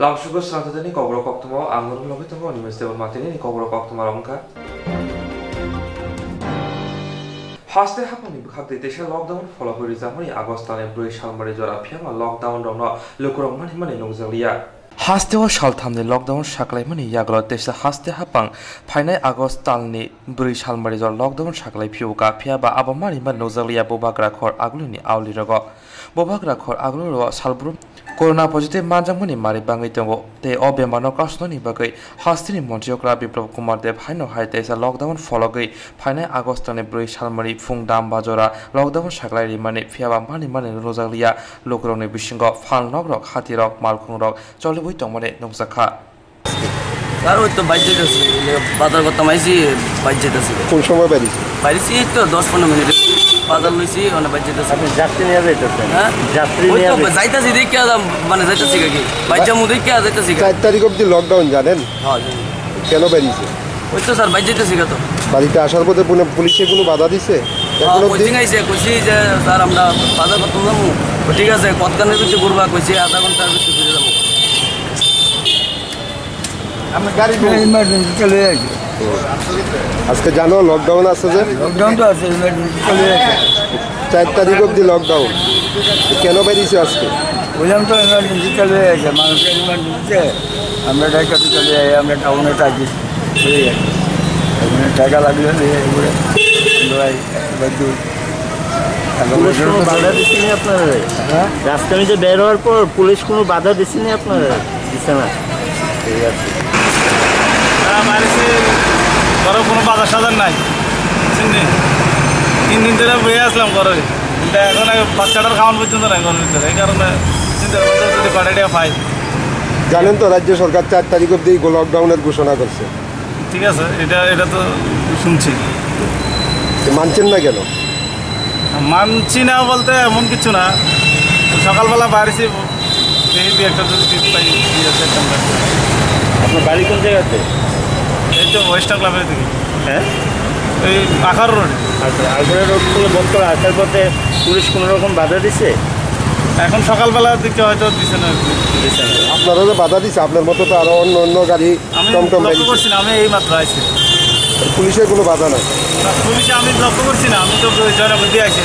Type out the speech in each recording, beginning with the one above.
Lamsugo Santani Cobro Coctomo, Anglo Lobitomo, Mr. Martini, Cobro Coctomaronca. Haste happening because the Desha lockdown follow Rizamani, Agostan and British Halmari Jorapiama, lockdown Roma, Lucro Money Nozalia. Haste was Shaltam the lockdown Shaklaimani Yaglo Desha Haste Hapang, Pine Agostalni, British Halmari lockdown Shaklai Puka, Piaba Abamani Nozalia Bobagra Cor Agluni Aulirago. Bobagra Cor Aglo Salbrum. Corona positive Manjamuni Mari Bangitongo, the Obemano Kasnoni Bagay, Hastini Montiocra Biplov Kumar Dev Hino Hite is a lockdown following Pine Agostane British Halmari Fung Dam Bajora, lockdown Shaklari Mani, Fiaba Mani Rosalia, Lokroni Bishingo, Fan Logrok, Hati Rock, Malkung Rock, Jolly Witomone, Nozaka. তারও তো বাইজে আছে বাজার করতে মাইছি বাইজে আছে কোন সময় বাড়িছে বাইছি তো 10-15 minute বাজার লইছি মানে বাইজে আছে আপনি যাত্রী নিয়ে যাইতেছেন হ্যাঁ যাত্রী নিয়ে যাইতাছি দেখি মানে যাইতাছি কি বাইজা মুদি কি যাইতাছি 4 তারিখ অবধি লকডাউন জানেন হ্যাঁ কেন বাড়িছে ওই তো স্যার বাইজে আছে তো বাড়িতে আসার পথে পুলিশে কোনো বাধা দিছে এখন অবধি কইছে যে স্যার আমরা বাজার করতে যাবো ঠিক আছে কতখানের ভিতরে ঘুরবা কইছে আধা ঘন্টার ভিতরে ফিরে যাবো আমরা গাড়ি ইমার্জেন্সি চলে যাই আজকে জানো লকডাউন আছে যে লকডাউন তো আছে ইমার্জেন্সি চলে যাই 4 তারিখ অবধি লকডাউন কেন বেরিয়েছে আজকে বললাম তো ইমার্জেন্সি চলে যাচ্ছে মানুষের ইমার্জেন্সিতে আমরা ঢাকাতে চলে যাই আমরা টাউনে থাকি চলে যাই এখানে টাকা লাগলে এগুলো বাধা দিচ্ছেনি আপনারা রাজধানীতে বের হওয়ার পর পুলিশ কোনো বাধা দিচ্ছেনি আপনারা দিচ্ছে না ঠিক আছে কোনো বাজার সাজার নাই 3 দিন ধরে বয়ে আসলাম ঘরে এখন বাচ্চাটার খাওয়ান পর্যন্ত নাই ঘরের ভিতরে এই কারণে চিন্তার মধ্যে যদি পাঠাইটা পাই জানেন তো রাজ্য সরকার 4 তারিখ অবধি লকডাউনের ঘোষণা করছে ঠিক আছে এটা তো শুনছি মানছেন না কেন মানছি না বলতে এমন কিছু না সকালবেলা বাইরেছি দেখি একটা যদি টিপ পাই আপনার বাড়ি কোন জায়গাতে এই তো ওয়েস্টার্ন ক্লাবের দিকে হ্যাঁ এই আখার রোড আচ্ছা আলপনা রোড করে বন্ধ করে আসার পথে পুলিশ কোনো রকম বাধা দিছে এখন সকালবেলার দিকে হয়তো দিছে না আপনারা যে বাধা দিছে আপনার মতো তো আরো অন্য গাড়ি টমটম লক্ষ্য করছি না আমি এই মাত্র আইছি পুলিশের কোনো বাধা নাই পুলিশে আমি লক্ষ্য করছি না আমি তো জয়নগর দিয়ে আইছি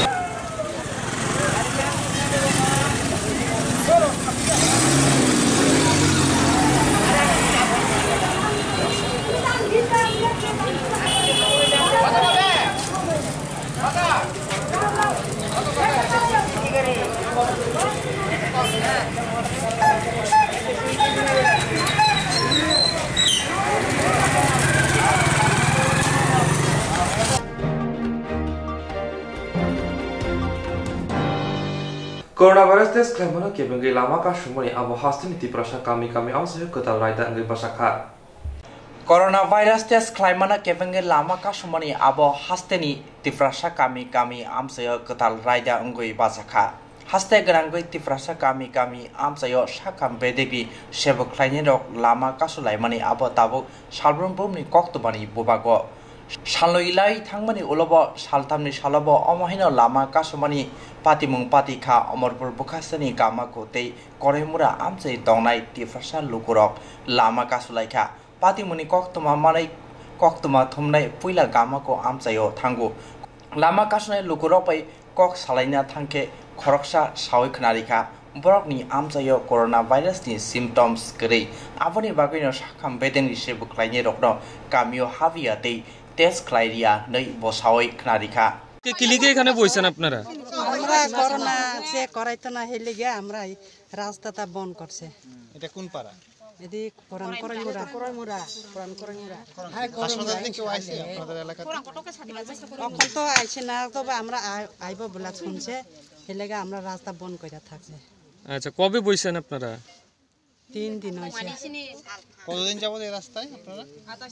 Coronavirus test claimano kebengi lama ka shumoni abo hastini tiprasha kami amse kotal raida ngi basakha Coronavirus test claimana kebengi lama ka shumoni abo hastini tiprasha kami amse kotal raida ngi basakha haste grangoi tiprasha kami amse shakam bedegi shebo klaini rok lama ka sulaimani abo tabo salbrum bumni koktobani bobago Shalloilai Tangmani Ulobo, Shaltamni Shalobo, Omahino Lama Kasumani, Patimung Patika, Omorpur Bukasani, Gama Kote, Koremura Amse, Donai, Tifrasha Lukurok, Lama Kasulaika, Patimuni Koktuma Manai, Koktuma Tumnai, Puila Gamako Amsayo, Tango, Lama Kasunai Lukuropai, Kok Salina Tanke, Koroksha, Shawikanarika, Borokni Amsayo, coronavirus ni symptoms Gray, Avani Bagino Shakam Bedeni Shebu Klaini Rokno, Kamio Haviate. Test criteria নই বসাওই খানারিকা কিলিকে এখানে বইছেন আপনারা আমরা corona check করাইতো না হেলে গিয়ে আমরা রাস্তাটা বন্ধ করছে এটা কোন পাড়া এদি কোরআন করাইমুরা হাসপাতাল থেকে কেউ আইছে আপনাদের এলাকাতে এখন তো আইছে না তবে আমরা আইব বলা শুনছে হেলে গিয়ে আমরা রাস্তা বন্ধ করে থাকছে আচ্ছা কবে বইছেন আপনারা 3 দিন হইছে কতদিন যাবো এই রাস্তায় আপনারা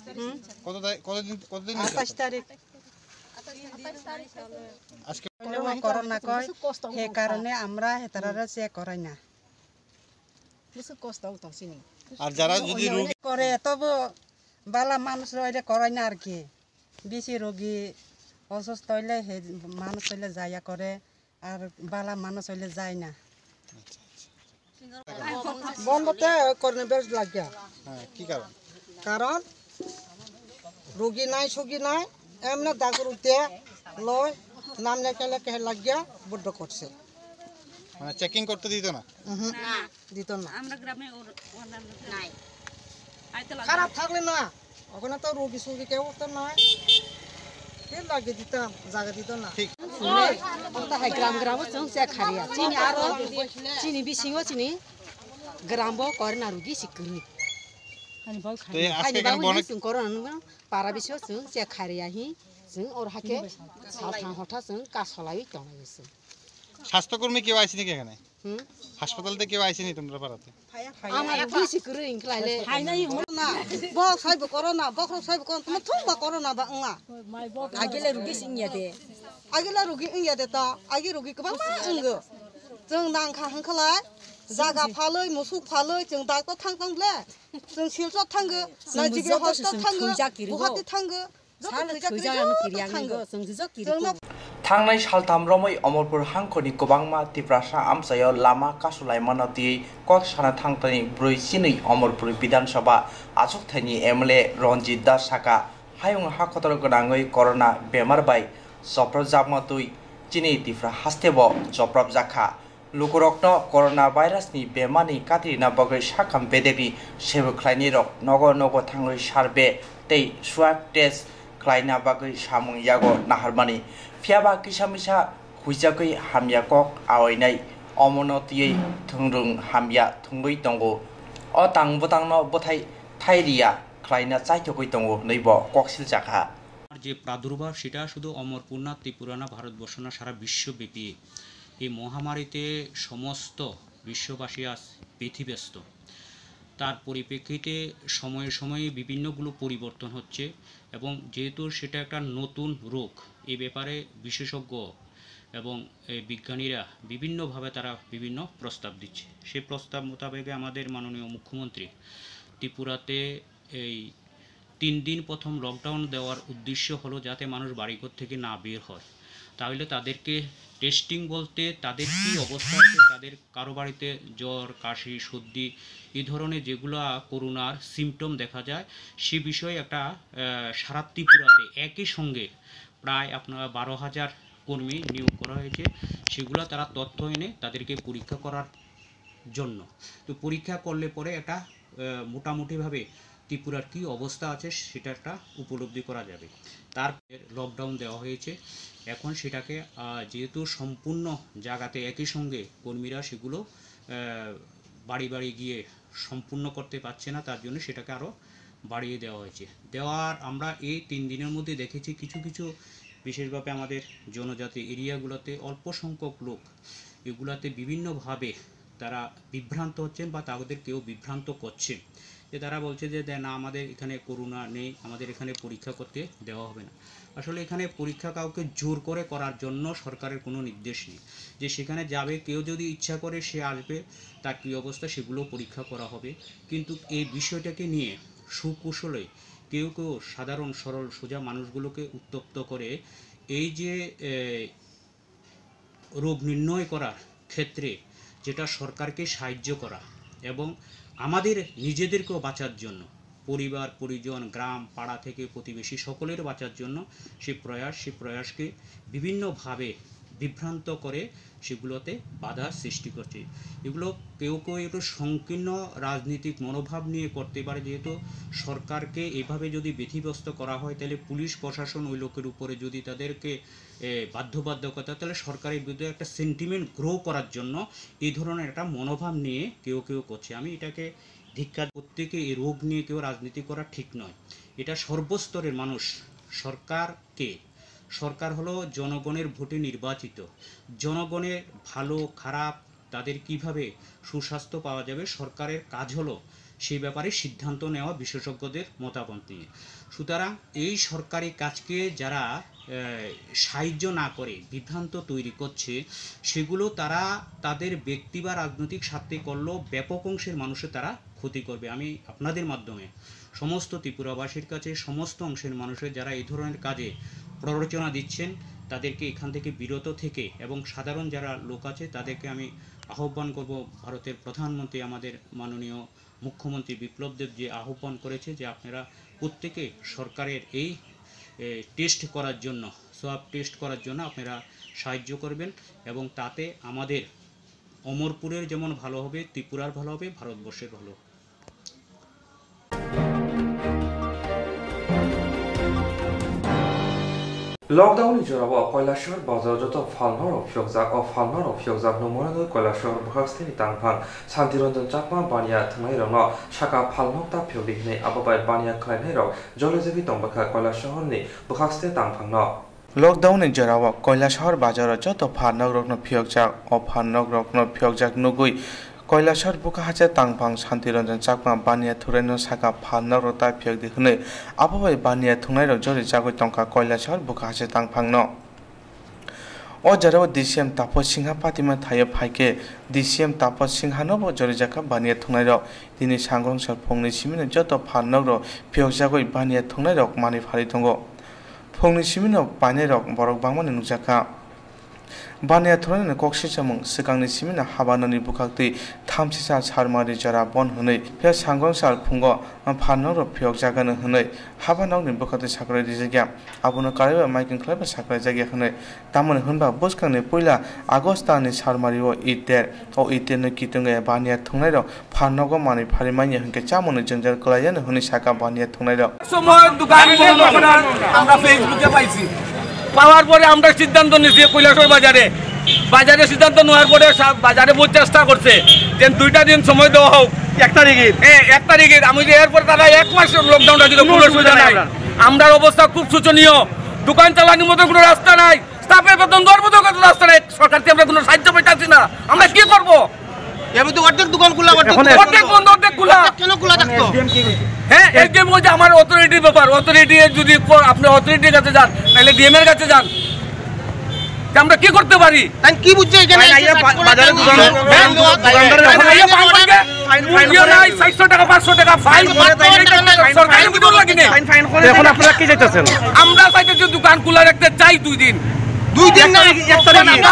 28 তারিখ আজকে করোনা কয় এই কারণে আমরা হেতারারে চেক করাই না কিছু কষ্ট হচ্ছে আর যারা যদি রোগী করে তবে বালা মানুষ হইলে করাই না আর কি বেশি রোগী অসুস্থ হইলে মানুষ হইলে যাইয়া করে আর বালা মানুষ হইলে যায় না বন্ধতে করনে বেশ লাগিয়া হ্যাঁ কি কারণ কারণ রোগী নাই সুগী নাই এমনি দাগরুতে লয় নাম লেখা লেখা লাগিয়া বড্ড করছে মানে চেকিং করতে দিত না দিত না খারাপ থাকলে না ওখানে তো রোগী সুগী কেউ তো নাই কেউ লাগিয়ে দিতাম জায়গা দিত না ঠিক গ্রাম গ্রাম খারিয়া চিনি আর চিনি বিশিং চিনি গ্রাম করে না রুগী শিখনি পারা বেশি খারিয়া হি ওর হাকে সালথাং হঠা কাছলাই টনাইছে স্বাস্থ্যকর্মী কেউ আইসিনি কি এখানে হাসপাতালতে কেউ আইসিনি তোমরা পাড়াতে আমার রুগী শিখরে ইনক্লাইলে না বক সাইব করো না বক সাইব করো তুমি থুবা করো না বা না আগেলে রুগী সিংয়া দে আগেলা রুগী ইয়া দে তা আগে রুগী गोबां मा ओंगो जों नांखा हांखलाय जागा फालै मुसुक फालै जों दाको थांतांब्ले जों सिलचर थांगो नाजिगे हस्पिटाल थांगो गुवाहाटी थांगो थांनाय सालथाम रमै अमरपुर हांखोनि गोबांमा तिफ्रासा आमसायाव लामा कासुलायमाना दियै कक साना थांतानि 42 अमरपुर विधानसभा आजुगथायनि एमएलए रनजित दास साका हायुं हाखतर गोनाङै कर'ना बेमार बाय जब्राब जामतुइ चिनि तिफ्रा हास्तेब जब्राब जाखा लुकुरकनो कर'ना भाइरासनि बेमारनि कातिना बगै साखाम बेदेबि सेबो ख्लायनि रक नग नग थाङै सारबे तै स्वाब टेस्ट ख्लायना बगै सामुं यागो नाहारमानि फियाबा किसामिसा हुइजागै हामिया कक आवैनाय अमनतियै थुंरुं हामिया थुंगै दंगो अ तांबतांनो बथाय थाइरिया ख्लायना चाइथगै दंगो नैब ककसिल जाखा যে প্রাদুর্ভাব সেটা শুধু অমরপুর না ত্রিপুরা না ভারতবর্ষ না সারা বিশ্বব্যাপী এই মহামারীতে সমস্ত বিশ্ববাসী আজ ব্যতিব্যস্ত তার পরিপ্রেক্ষিতে সময়ে সময়ে বিভিন্নগুলো পরিবর্তন হচ্ছে এবং যেহেতু সেটা একটা নতুন রোগ এই ব্যাপারে বিশেষজ্ঞ এবং বিজ্ঞানীরা বিভিন্নভাবে তারা বিভিন্ন প্রস্তাব দিচ্ছে সেই প্রস্তাব মোতাবেকে আমাদের মাননীয় মুখ্যমন্ত্রী ত্রিপুরাতে এই 3 দিন প্রথম লকডাউন দেওয়ার উদ্দেশ্য হলো যাতে মানুষ বাড়িঘর থেকে না বের হয় তাহলে তাদেরকে টেস্টিং বলতে তাদের কি অবস্থা আছে তাদের কারো বাড়িতে জ্বর কাশি সর্দি এই ধরনের যেগুলো করোনার সিমটম দেখা যায় সে বিষয়ে একটা সারা ত্রিপুরাতে একই সঙ্গে প্রায় আপনার 12,000 কর্মী নিয়োগ করা হয়েছে সেগুলো তারা তথ্য এনে তাদেরকে পরীক্ষা করার জন্য তো পরীক্ষা করলে পরে একটা মোটামুটিভাবে ত্রিপুরার কি অবস্থা আছে সেটা একটা উপলব্ধি করা যাবে তারপর লকডাউন দেওয়া হয়েছে এখন সেটাকে যেহেতু সম্পূর্ণ জায়গাতে একই সঙ্গে কর্মীরা সেগুলো বাড়ি বাড়ি গিয়ে সম্পূর্ণ করতে পারছে না তার জন্য সেটাকে আরও বাড়িয়ে দেওয়া হয়েছে দেওয়ার আমরা এই 3 দিনের মধ্যে দেখেছি কিছু কিছু বিশেষভাবে আমাদের জনজাতি এরিয়াগুলোতে অল্প সংখ্যক লোক এগুলাতে বিভিন্নভাবে তারা বিভ্রান্ত হচ্ছেন বা তাদের কেউ বিভ্রান্ত করছে যে তারা বলছে যে না আমাদের এখানে করোনা নেই আমাদের এখানে পরীক্ষা করতে দেওয়া হবে না আসলে এখানে পরীক্ষা কাউকে জোর করে করার জন্য সরকারের কোনো নির্দেশ নেই যে সেখানে যাবে কেউ যদি ইচ্ছা করে সে আসবে তার কী অবস্থা সেগুলো পরীক্ষা করা হবে কিন্তু এই বিষয়টাকে নিয়ে সুকুশলে কেউ কেউ সাধারণ সরল সোজা মানুষগুলোকে উত্তপ্ত করে এই যে রোগ নির্ণয় করার ক্ষেত্রে যেটা সরকারকে সাহায্য করা এবং আমাদের নিজেদেরকেও বাঁচার জন্য পরিবার পরিজন গ্রাম পাড়া থেকে প্রতিবেশী সকলের বাঁচার জন্য সেই প্রয়াসকে বিভিন্নভাবে বিভ্রান্ত করে সেগুলোতে বাধা সৃষ্টি করছে এগুলো কেউ কেউ একটু সংকীর্ণ রাজনৈতিক মনোভাব নিয়ে করতে পারে যেহেতু সরকারকে এভাবে যদি ব্যতিব্যস্ত করা হয় তাহলে পুলিশ প্রশাসন ওই লোকের উপরে যদি তাদেরকে বাধ্যবাধকতা তাহলে সরকারের বিরুদ্ধে একটা সেন্টিমেন্ট গ্রো করার জন্য এই ধরনের একটা মনোভাব নিয়ে কেউ কেউ করছে আমি এটাকে ধিক্কার প্রত্যেকে এই রোগ নিয়ে কেউ রাজনীতি করা ঠিক নয় এটা সর্বস্তরের মানুষ সরকার হলো জনগণের ভোটে নির্বাচিত জনগণের ভালো খারাপ তাদের কিভাবে সুস্বাস্থ্য পাওয়া যাবে সরকারের কাজ হলো সেই ব্যাপারে সিদ্ধান্ত নেওয়া বিশেষজ্ঞদের মতামত নিয়ে সুতরাং এই সরকারি কাজকে যারা সাহায্য না করে বিভ্রান্ত তৈরি করছে সেগুলো তারা তাদের ব্যক্তি বা রাজনৈতিক স্বার্থে করলেও ব্যাপক অংশের মানুষের তারা ক্ষতি করবে আমি আপনাদের মাধ্যমে সমস্ত ত্রিপুরাবাসীর কাছে সমস্ত অংশের মানুষের যারা এই ধরনের কাজে প্ররোচনা দিচ্ছেন তাদেরকে এখান থেকে বিরত থেকে এবং সাধারণ যারা লোক আছে তাদেরকে আমি আহ্বান করব, ভারতের প্রধানমন্ত্রী আমাদের মাননীয় মুখ্যমন্ত্রী বিপ্লব দেব যে আহ্বান করেছে যে আপনারা প্রত্যেকে সরকারের এই টেস্ট করার জন্য, সোয়াব টেস্ট করার জন্য আপনারা সাহায্য করবেন এবং তাতে আমাদের অমরপুরের যেমন ভালো হবে, ত্রিপুরার ভালো হবে, ভারতবর্ষের ভালো হবে। লকডাউনनि जराव কৈলাসহর বাজার যত ফালনর অফিয়কজাক ও ফালনর অফিয়কজাক নমুনানো কৈলাসহর বহাস্তিনি তাংফাং শান্তিরঞ্জন চাকমা বানিয়া থানাই রং শাখা ফালনক তা ফিয়দিহনে আবাবাই বানিয়া খাইনাই রং জলজেবি তংবাখা কৈলাসহরনি বহাস্তে তাংফাং ন লকডাউনनि जराव কৈলাসহর বাজার যত ফালনক রত্ন ফিয়কজাক ও ফালনক রত্ন ফিয়কজাক নগুই কৈলাসহর বুকা হাছে তাংফাং শান্তিরঞ্জন চাকমা বানিয়া থুরাইনো শাখা ফালনক রতা ফিয়দিহনে আবাবাই বানিয়া থুনাই রং জরি জাগৈ তংকা কৈলাসহর বুকা হাছে তাংফাং ন ও जराव DCM तापस सिंहा पातिमा थायो फाइके DCM तापस सिंहानोबो जरिजाका बानिया थुनाय रक दिनै सांग्रंसार फंनि सिमिनो जत फाननक र फियकजागै बानिया थुनाय रक मानि फारि दंगो फंनि सिमिनो बानाय रक बरक बांमानि नुजाका बानिया थुनायनि कक्सि समं सिगांनि सिमिनो हाबाननि बुखाक्ति थामसिसा सारमारि जरा बन हनै फे सांग्रंसार फुंगो फाननक र फियकजागानो हनै हाबानकनि बुखाक्ति साकराय दिजाग्या आबुनो कारेबा माइकिं खालायबा साकराय जाग्या हनै तामोन होनबा बोसखांनि पहिला आगस्टनि सारमारिओ इटेर ओ इटेरनो कितंगे बानिया थुनाय र फाननक मानि फारिमानि हनके चामोनो जंजार कलायानो हनै साका बानिया थुनाय र সময় দোকান আমরা ফেসবুকে পাইছি পাওয়ার পরে আমরা সিদ্ধান্ত নিয়েছি কৈলাসহর বাজারে সিদ্ধান্ত নেওয়ার পরে বাজারে বহুত চেষ্টা করছে যে 2টা দিন সময় দেওয়া হোক 1 তারিখে 1 তারিখে আমি যে এরপর তারা 1 মাস লকডাউনটা দিল কোনো সুবিধা নাই আমরা অবস্থা খুব শোচনীয় দোকান চালানোর মতো কোনো রাস্তা নাই স্টাফের বেতন দেওয়ার মতো কোনো রাস্তা নাই সরকার থেকে আমরা কোনো সাহায্য পাইতাছি না আমরা কি করব এমনি তো অর্ধেক দোকান খোলা অর্ধেক বন্ধ অর্ধেক খোলা কেন খোলা থাকতো হ্যাঁ এসডিএম বলছে আমার অথরিটির ব্যাপার অথরিটি যদি আপনি অথরিটির কাছে যান তাহলে ডিএম এর কাছে যান আমরা কি করতে পারি তাই কি বুঝছে এখানে বাজারে দোকানদার 600 টাকা 500 টাকা ফাইন সরকারি বিদুর লাগে না এখন আপনারা কি চাইতেছেন আমরা চাইতেছি দোকান খোলা রাখতে চাই 2 দিন না 1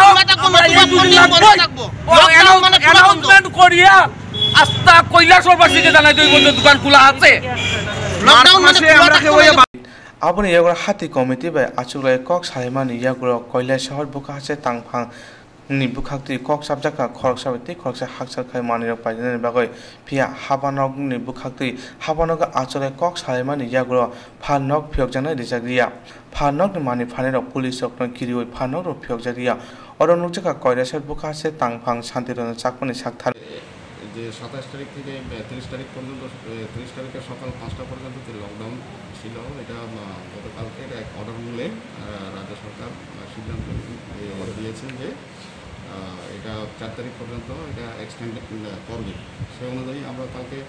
তারিখে অ্যানাউন্সমেন্ট করিয়া আস্তা কৈলাসহরবাসীকে জানাই দেই বন্ধু দোকান খোলা আছে লকডাউন মানে আমরা কেউ आबुनि याग्रा हाति कमिटि बाय आचुलाय कक सायमानि याग्रा কৈলাসহর बुका हासे तांफां नि बुखाक्ति कक साबजाका खरक साबति खरकसा हाकसार खाय मानिरक पाइजने बागै फिया हाबानक नि बुखाक्ति हाबानक आचुलाय कक सायमानि याग्रा फानक फियकजानाय रिजाग्रिया फानक नि मानि फानेरक पुलिस सकन किरिवै फानक र फियकजारिया अरनुकजाका কৈলাসহর बुका हासे तांफां शान्तिरঞ্জন चाकमानि साकथार যে 27 তারিখ থেকে 30 তারিখ পর্যন্ত 30 তারিখের সকাল 5টা পর্যন্ত যে লকডাউন ছিল এটা গতকালকে এক অর্ডার মূলে রাজ্য সরকার সিদ্ধান্ত দিয়েছেন যে এটা 4 তারিখ পর্যন্ত এটা এক্সটেন্ড করবে সেই অনুযায়ী আমরা কালকে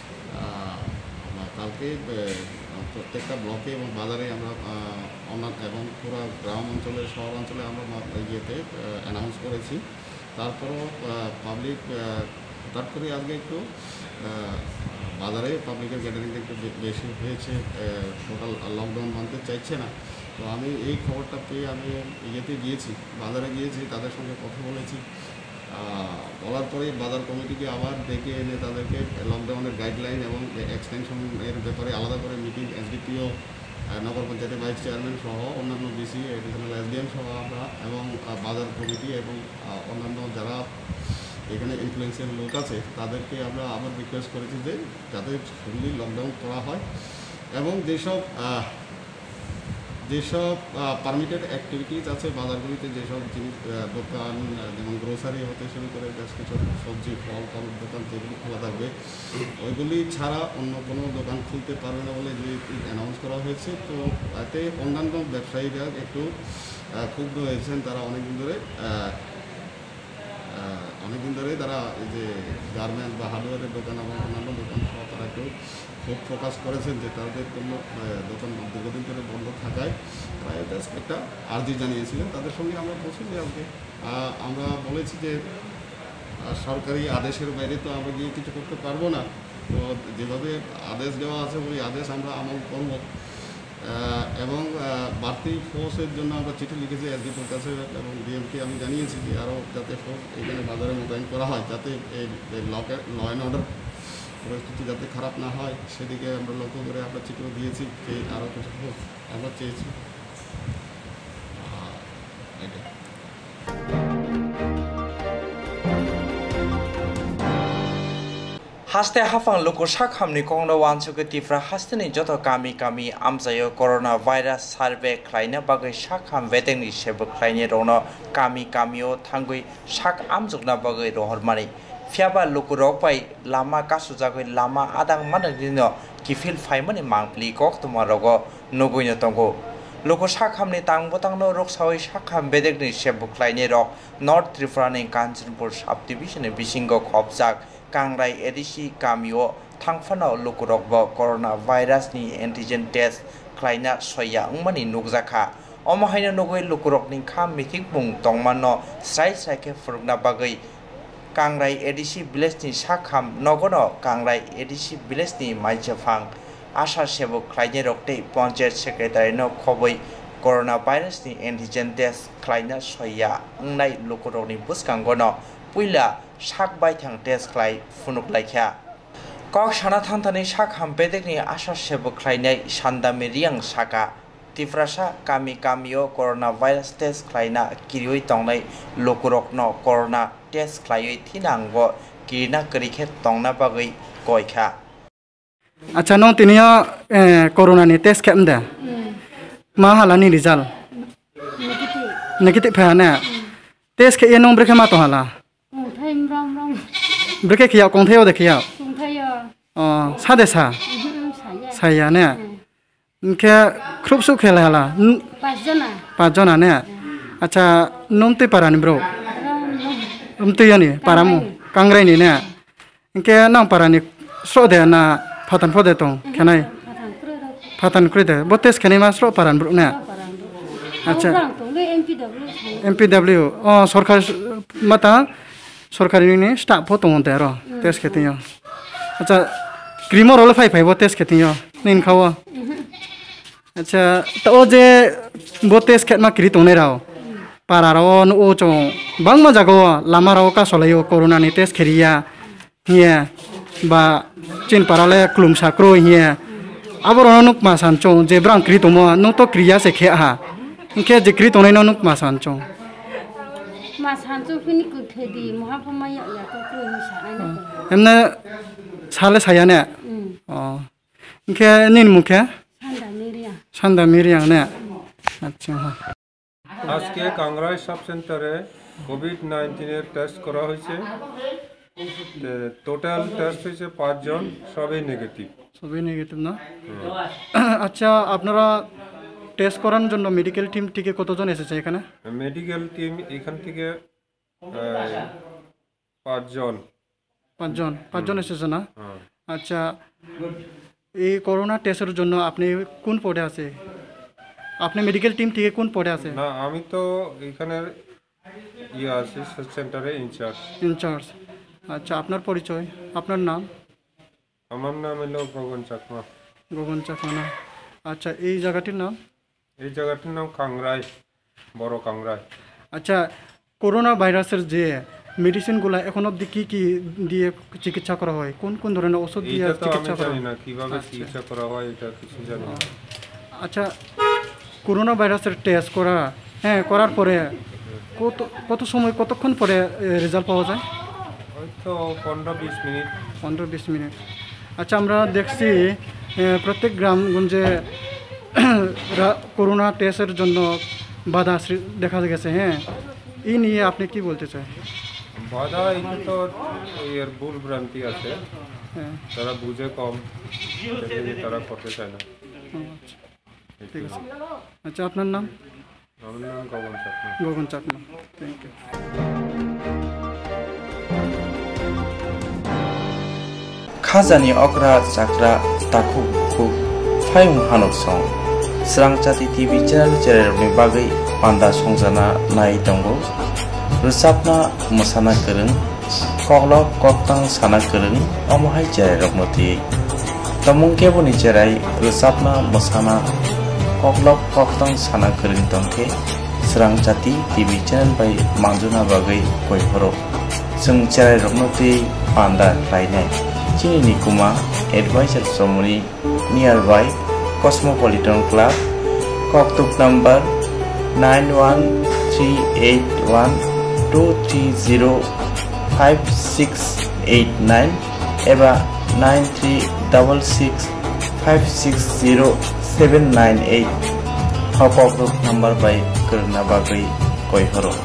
প্রত্যেকটা ব্লকে এবং বাজারে আমরা এবং পুরো গ্রাম অঞ্চলে শহর অঞ্চলে আমরা ইয়েতে অ্যানাউন্স করেছি তারপরও পাবলিক হঠাৎ করে আজকে একটু বাজারে পাবলিকের গ্যাদারিংটা একটু বেশি হয়েছে টোটাল লকডাউন মানতে চাইছে না তো আমি এই খবরটা পেয়ে আমি ইয়েতে গিয়েছি বাজারে গিয়েছি তাদের সঙ্গে কথা বলেছি বলার পরে বাজার কমিটিকে আবার ডেকে এনে তাদেরকে লকডাউনের গাইডলাইন এবং এক্সটেনশনের ব্যাপারে আলাদা করে মিটিং এসডিপিও নগর পঞ্চায়েতের ভাইস চেয়ারম্যান সহ অন্যান্য ডিসি এডিশনাল এসডিএম সহ আমরা এবং বাজার কমিটি এবং অন্যান্য যারা এখানে ইনফ্লুয়েন্সিয়াল লোক আছে তাদেরকে আমরা আবার রিকোয়েস্ট করেছি যে যাতে ফুললি লকডাউন করা হয় এবং যেসব পারমিটেড অ্যাক্টিভিটিস আছে বাজারগুলিতে যেসব জিনিস দোকান যেমন গ্রোসারি হতে শুরু করে বেশ কিছু সবজি ফল ফলের দোকান যেগুলি খোলা থাকবে ওইগুলি ছাড়া অন্য কোনো দোকান খুলতে পারবে না বলে যে অ্যানাউন্স করা হয়েছে তো এতে অন্যান্য ব্যবসায়ীরা একটু ক্ষুব্ধ হয়েছেন তারা অনেকদিন ধরে তারা এই যে গার্মেন্টস বা হার্ডওয়্যারের দোকান এবং অন্যান্য দোকান সহ তারা একটু খুব ফোকাস করেছেন যে তাদের কোনো দোকান দীর্ঘদিন ধরে বন্ধ থাকায় তারা জাস্ট একটা আর্জি জানিয়েছিলেন তাদের সঙ্গে আমরা বলছি যে আমরা বলেছি যে সরকারি আদেশের বাইরে তো আমরা গিয়ে কিছু করতে পারবো না তো যেভাবে আদেশ দেওয়া আছে ওই আদেশ আমরা আমল করব এবং বাড়তি ফোর্সের জন্য আমরা চিঠি লিখেছি এসডিপির কাছে এবং ডিএমকে আমি জানিয়েছি যে আরও যাতে ফোর্স এখানে বাজারে মোতায়েন করা হয়, যাতে এই ল অ্যান্ড অর্ডার পরিস্থিতি যাতে খারাপ না হয় সেদিকে আমরা লক্ষ্য করে আমরা চিঠিও দিয়েছি যে আরও কিছু ফোর্স আমরা চেয়েছি। হাসতে হাফাং লোক সাখামনি কংনো ওয়ানসুকে তিফ্রা হাসতেনি যত কামি কামি আমজাयो করোনা ভাইরাস সার্ভে খ্লাইনা বাগै সাখাম वेदेंनि सेबो ख्लाइनि रौनो कामी कामियो थांगै साक आमजुगना बागै रहरमानि फियाबा लोकुरक पाइ लामा कासुजागै लामा आदां मानदिनो किफिल फाइमानि मांप्लि कक तुमारगो नगैनो तंगो लोक साखामनि तांबोतांनो रक्सावै साखाम वेदेंनि सेबो ख्लाइनि रक नर्थ त्रिपुरानि कांचनपुर सब डिभिजननि बिसिंगो खबजाक कांराइ एडिसि गामियाव थांफानाव लोकरकबो करोना भाइरासनि एन्टिजेन टेस्ट ख्लाइना सया अंमानि नुगजाखा अमाहायनो नगै लोकरकनि खाम मिथिं बुं तंमानो स्राय स्रायके फुरगना बागै कांराइ एडिसि विलेजनि साखाम नगनो कांराइ एडिसि विलेजनि माइजोफां आशा सेबक ख्लाइनि रक्तै पन्चायत सेक्रेटारिनो खबै करोना भाइरासनि एन्टिजेन टेस्ट ख्लाइना सया अंनाय लोकरकनि बुसकांगनो पुइला साक बायथां टेस्ट ख्लाइ फुनुकलायख्या कक साना थांथानि साक हामपेदेकनि आशा सेबक ख्लाइनाय सान्दामि रियां साका तिफ्रासा कामी कामियो करोना भाइरास टेस्ट ख्लाइना किरियै तंनाय लोकरकनो करोना टेस्ट ख्लायै थिनांगो किरिना करिखे तंना बागै गयखा अच्छा नों तिनिया कोरोना नि टेस्ट खेमदा मा हालानि रिजाल्ट नेगेटिव फाना टेस्ट के नों ब्रेखे मा तो हाला ब्रेखे खिया कंथायाव देखिया सादे सा साया ने इनके खूब सु खेला हाला 5 जना ने अच्छा नों ते पारानि ब्रो ते यानी पारामु कांग्राइ नि ने इनके नाम पारानि स्रोदे ना फातान फदे तो खेनाय फातान क्रेदे बतेस खेनाय मा स्रो पारान ब्रो ने अच्छा एमपीडब्ल्यू सरकार माता सरकारिनि स्टाफ फतो होते रो टेस्ट खेतियो अच्छा क्रीमर होले फाइ फाइ टेस्ट खेतियो निन खावा अच्छा तो जे बो टेस्ट खेत मा क्रि तोने राव पारा रो ओ चो बांग मा जागो लामा राव का सलायो कोरोना नि टेस्ट खेरिया हिया बा चिन पाराले क्लुम साक्रो हिया आबर नुक मा सानचो जे ब्रां क्रि तोमो नु तो क्रिया से खे हा इनके जे क्रि तोने नुक मा सानचो एमने साले सायाने इनके निन मुखे सान्दा मिरिया ने अच्छा आज के कांग्राइ सब सेंटरे कोविड-19 এর টেস্ট করা হয়েছে টোটাল টেস্ট হয়েছে 5 জন সবই নেগেটিভ না আচ্ছা আপনারা টেস্ট করার জন্য মেডিকেল টিম থেকে কতজন এসেছে এখানে মেডিকেল টিম এখান থেকে 5 জন এসেছে না আচ্ছা এই করোনা টেস্টের জন্য আপনি কোন পদে আছে আপনি মেডিকেল টিম থেকে কোন পদে আছে না আমি তো এখানে আছি সেন্টারে ইনচার্জ আচ্ছা আপনার পরিচয় আপনার নাম আমার নাম হলো গগন চাকমা না আচ্ছা এই জায়গাটির নাম কাংরাই বড় কাংরাই আচ্ছা করোনা ভাইরাসের যে মেডিসিনগুলো এখন অবধি কি কি দিয়ে চিকিৎসা করা হয় কোন কোন ধরনের ওষুধ দিয়ে চিকিৎসা করা হয় জানি না কিভাবে চিকিৎসা করা হয় এটা কিছু জানি না আচ্ছা করোনা ভাইরাসের টেস্ট করার পরে কত সময় কতক্ষণ পরে রেজাল্ট পাওয়া যায় হয়তো 15-20 মিনিট আচ্ছা আমরা দেখছি প্রত্যেক গ্রামগঞ্জে করোনা টেস্টের জন্য বাধা দেখা গেছে হ্যাঁ এই নিয়ে আপনি কি বলতে চান বাধা এটা তো এর ভুল ভ্রান্তি আছে তারা বুঝে কম তারা করতে চায় না ঠিক আছে আচ্ছা আপনার নাম আমার নাম গগন চাকমা থ্যাংক ইউ खाजानि अग्रा जाग्रा ताखु खु फायं हानक सं स्रांचाति टिभि चेनेलनि बागै पान्दा संजाना नाय दंगो रोजाबना मोसाना गोरों कग्लब कक्तां साना गोरों अमहाय जेराय रगमति तमुं केबुनि जेराय रोजाबना मोसाना koklok koktong sana kering tongke serang jati TV channel by mangjuna bagai koi horo sung cerai rokno ti panda lainai chini nikuma advisor somoni nearby Cosmopolitan Club koktuk number 913812305689 eba 9366560798 koktuk number by kerna bagai koi horo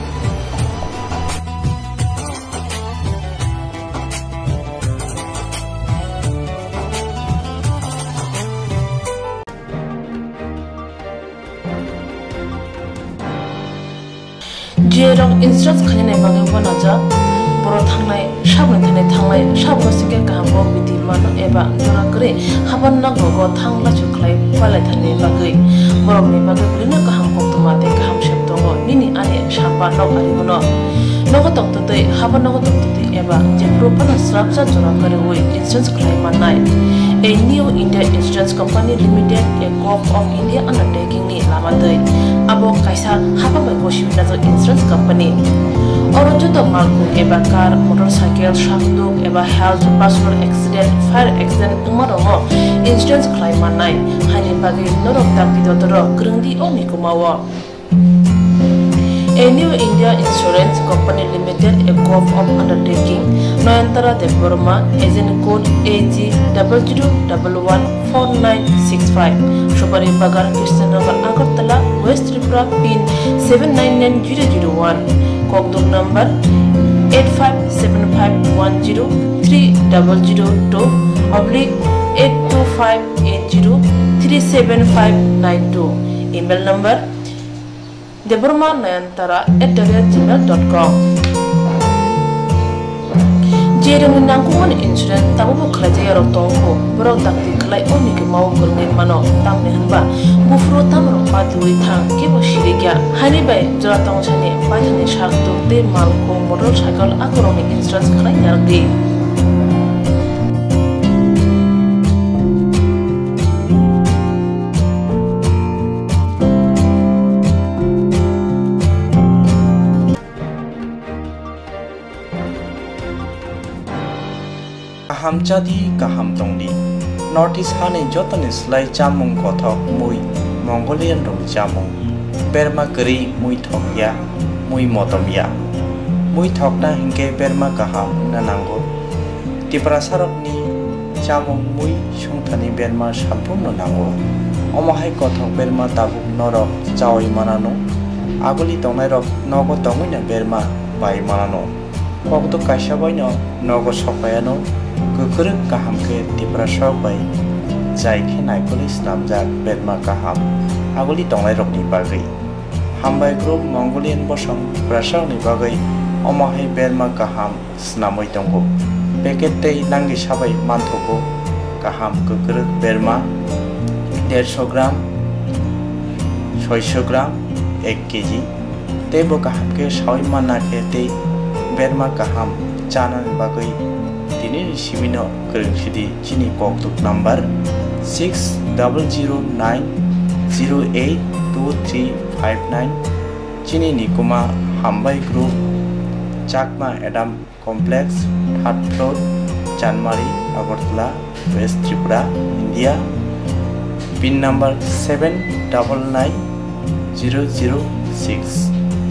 Jerong insurance khane bagai wana ja boro thangnai sabne thangnai sabo singe kahbo biti mano eba jora kre haban na go thangla chuklai palai thane bagai borok ni bagai brina kaham koktuma te kaham sheptongo nini ane sapa no ari mono nogo tokto te haban nogo tokto te eba je propana srapsa jora kare oi insurance claim manai a new India Insurance Company Limited a Gulf of India undertaking ni lamadai abo kaisa haba bai boshi na insurance company oro jodo malku eba car motorcycle shakduk eba health personal accident fire accident umarongo insurance claim manai hani bagi norok takti dotoro grungdi oni kumawa A new India Insurance Company Limited, a Gulf of undertaking, Noyantara de Burma, agent code AG00114965, Shobari Bagar, Krishnagar, Agartala, West Tripura, PIN 799001, Kokduk number 857510-82580-37592, email number deburmanayantara@gmail.com. Jerung nangkungan insurance tabu kerja yang tongko berok takti kelai oni ke mau kerengin mano tam nehanba bufro tam ropa duit thang kibo shiriga hani bay jora tong chane pajane shak tu te malko motorcycle akoroni insurance kelai yargi. Kaham jadi kaham tongdi Northeast hane jotani slai jamung kothok mui Mongolian rong jamung Berma keri mui thokya mui motomya mui thokna hingke berma kaham nanango Tiprasarok ni jamung mui sungthani berma sampung nanango Omahai kothok berma tabuk norok chawai manano Aguli tongnai rok nogo tongina berma bai manano Kokto kasabaino nogo sopayano Kukuruk kaham ke tiprasok bai Jai ke naikuli snamjak berma kaham Aguli tonglai rok ni bagai Hambai group Mongolian bosong prasok ni bagai Omahai berma kaham snamoi tonggo Peket tei nangi sabai mantoko Kaham kukuruk berma 150 gram 600 gram 1 kg Tebo kaham ke sawai mana ke tei berma kaham Chanan bagai Dini Shimino Kerungsidi Chini Koktuk number 6009082359 Chini Nikuma Hambai Group Chakma Adam Complex 3rd floor Chanmari Agartala West Tripura India PIN number 799006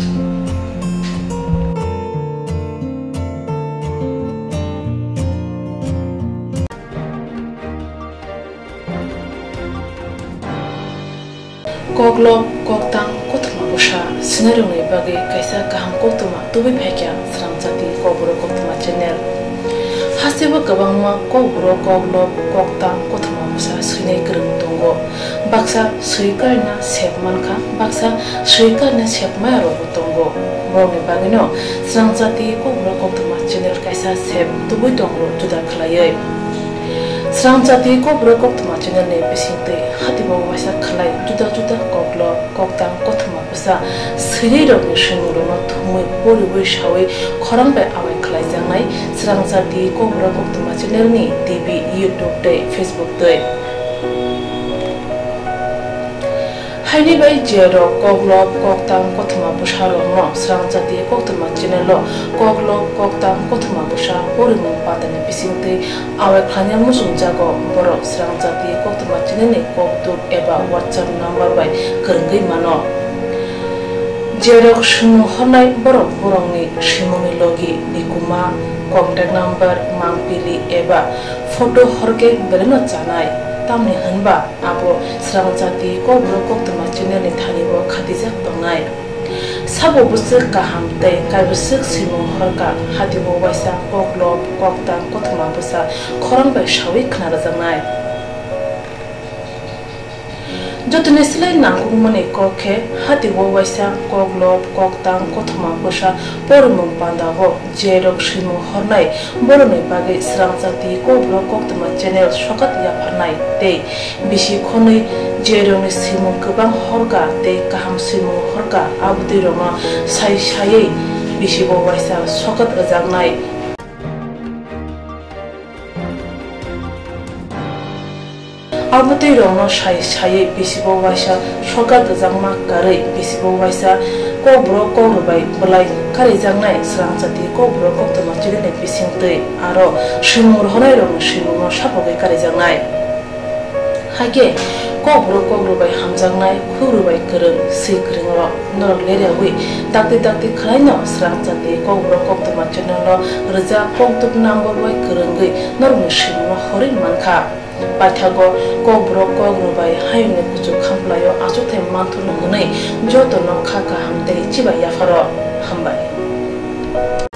Koglom koktang kotma busha scenario ni bagi kaisa kaham koktuma tubi phekya sram jati kobro koktuma channel hasiba kabangma kobro koglom koktang kotma busha sine krung tongo baksa suikarna sepmanka baksa suikarna sepmaro tongo morni bagino sram jati kobro koktuma channel kaisa sep tubi tongo juda khlaiye Sram jati ko berokok tuma channel ne pisingte hati bawa wasa khalai juda juda koklo koktang kothma basa siri rok ni shinguro no thumui bori boi shawi khorang bai awai khalai jangai sram jati ko berokok tuma channel ni TV YouTube te Facebook te Haini bai jero koglop koktang kothma busha rongno srang jati koktma chinelo koglop koktang kothma busha porimung patane bisingte awe khanya musung jago boro srang jati koktma chinene koktur eba WhatsApp number bai kerengai mano jero shunu honai boro borongni shimoni logi nikuma contact number mangpili eba photo horke beleno chanai tamni hanba abo srang jati kobro koktma channel ni thani bo khatijak tongnai sabo busuk kaham tei kaibusuk simung horka hatibo waisa koglop koktang kothma busa khorang bai shawi khana jangnai jotune silai nanggung mane kokhe hatibo waisa koglop koktang kothma busa pormung pandago jerok simung hornai borone bage srang jati kobro koktma channel sokat ya pharnai tei bisi khonoi jeroni simung kubang horga tei kaham simung horga abdi roma sai sai bisi bo waisa sokat ajangnai abdi roma sai sai bisi bo waisa sokat ajangma kare bisi bo waisa kobro korubai bulai kare jangnai srang jati kobro koktma channel bisingtei aro simung honai rong simung sapogai kare jangnai hage kobro korubai hamjangnai khurubai kereng sei kerengro norok lerewi dakti khalaino srang jati kobro koktma channel no reja koktub number bai kerengai norok simung hori mankha Pathago kobro korubai haine kuchu khamplayo achothe manthun ngai joto no khaka hamte chiba yafaro hambai